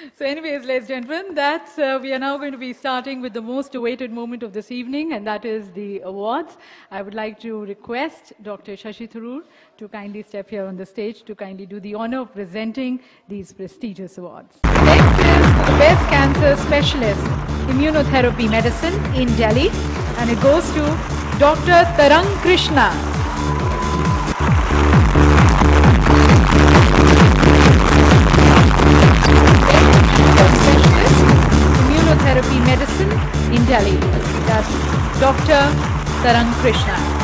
So anyways, ladies and gentlemen, we are now going to be starting with the most awaited moment of this evening, and that is the awards. I would like to request Dr. Shashi Tharoor to kindly step here on the stage to kindly do the honor of presenting these prestigious awards. Next is the Best Cancer Specialist, Immunotherapy Medicine in Delhi, and it goes to Dr. Tarang Krishna. Immunotherapy Medicine in Delhi. That's Dr. Tarang Krishna.